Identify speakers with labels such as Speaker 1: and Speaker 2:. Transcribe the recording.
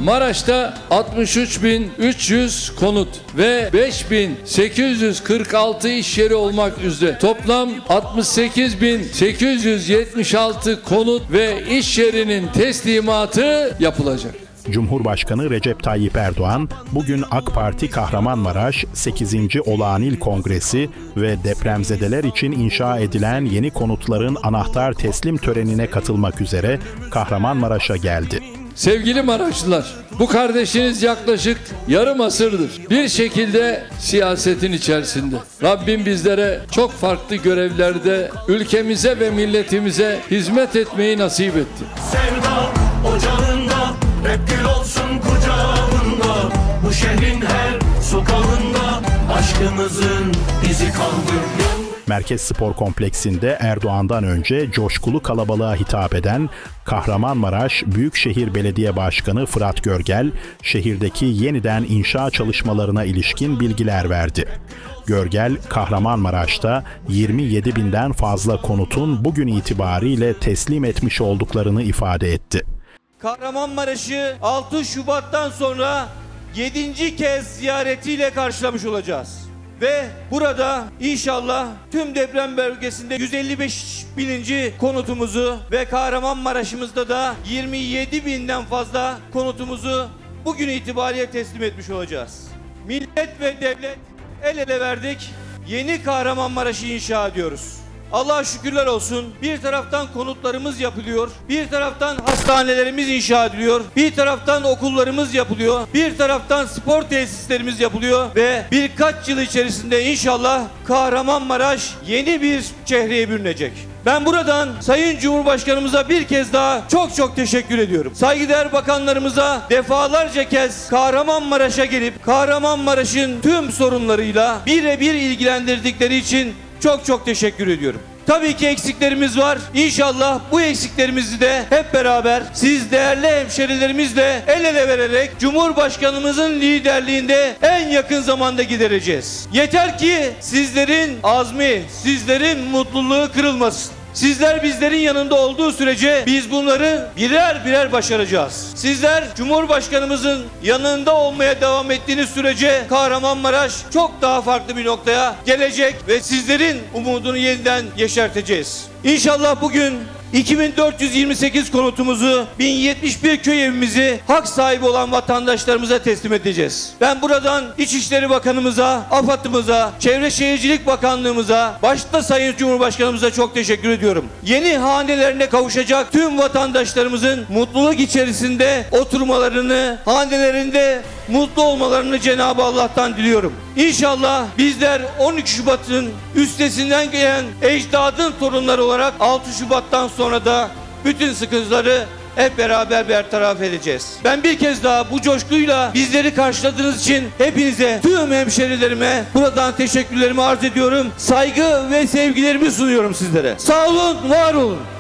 Speaker 1: Maraş'ta 63.300 konut ve 5.846 iş yeri olmak üzere toplam 68.876 konut ve iş yerinin teslimatı yapılacak.
Speaker 2: Cumhurbaşkanı Recep Tayyip Erdoğan bugün AK Parti Kahramanmaraş 8. Olağan İl Kongresi ve depremzedeler için inşa edilen yeni konutların anahtar teslim törenine katılmak üzere Kahramanmaraş'a geldi.
Speaker 1: Sevgili Maraşlılar, bu kardeşiniz yaklaşık yarım asırdır bir şekilde siyasetin içerisinde. Rabbim bizlere çok farklı görevlerde ülkemize ve milletimize hizmet etmeyi nasip etti.
Speaker 3: Sevda ocağında, hep gül olsun kucağında, bu şehrin her sokağında aşkımızın izi kaldı.
Speaker 2: Merkez Spor Kompleksinde Erdoğan'dan önce coşkulu kalabalığa hitap eden Kahramanmaraş Büyükşehir Belediye Başkanı Fırat Görgel, şehirdeki yeniden inşa çalışmalarına ilişkin bilgiler verdi. Görgel, Kahramanmaraş'ta 27 binden fazla konutun bugün itibariyle teslim etmiş olduklarını ifade etti.
Speaker 4: Kahramanmaraş'ı 6 Şubat'tan sonra 7. kez ziyaretiyle karşılamış olacağız. Ve burada inşallah tüm deprem bölgesinde 155.000. konutumuzu ve Kahramanmaraş'ımızda da 27.000'den fazla konutumuzu bugün itibariyle teslim etmiş olacağız. Millet ve devlet el ele verdik, yeni Kahramanmaraş'ı inşa ediyoruz. Allah'a şükürler olsun. Bir taraftan konutlarımız yapılıyor, bir taraftan hastanelerimiz inşa ediliyor, bir taraftan okullarımız yapılıyor, bir taraftan spor tesislerimiz yapılıyor ve birkaç yıl içerisinde inşallah Kahramanmaraş yeni bir çehreye bürünecek. Ben buradan Sayın Cumhurbaşkanımıza bir kez daha çok teşekkür ediyorum. Saygıdeğer bakanlarımıza defalarca kez Kahramanmaraş'a gelip Kahramanmaraş'ın tüm sorunlarıyla birebir ilgilendirdikleri için çok teşekkür ediyorum. Tabii ki eksiklerimiz var. İnşallah bu eksiklerimizi de hep beraber siz değerli hemşerilerimizle el ele vererek Cumhurbaşkanımızın liderliğinde en yakın zamanda gidereceğiz. Yeter ki sizlerin azmi, sizlerin mutluluğu kırılmasın. Sizler bizlerin yanında olduğu sürece biz bunları birer başaracağız. Sizler Cumhurbaşkanımızın yanında olmaya devam ettiğiniz sürece Kahramanmaraş çok daha farklı bir noktaya gelecek ve sizlerin umudunu yeniden yeşerteceğiz. İnşallah bugün 2428 konutumuzu, 1071 köy evimizi hak sahibi olan vatandaşlarımıza teslim edeceğiz. Ben buradan İçişleri Bakanımıza, AFAD'ımıza, Çevre Şehircilik Bakanlığımıza, başta Sayın Cumhurbaşkanımıza çok teşekkür ediyorum. Yeni hanelerine kavuşacak tüm vatandaşlarımızın mutluluk içerisinde oturmalarını, hanelerinde mutlu olmalarını Cenab-ı Allah'tan diliyorum. İnşallah bizler 12 Şubat'ın üstesinden gelen ecdadın torunları olarak 6 Şubat'tan sonra da bütün sıkıntıları hep beraber bertaraf edeceğiz. Ben bir kez daha bu coşkuyla bizleri karşıladığınız için hepinize, tüm hemşerilerime buradan teşekkürlerimi arz ediyorum. Saygı ve sevgilerimi sunuyorum sizlere. Sağ olun, var olun.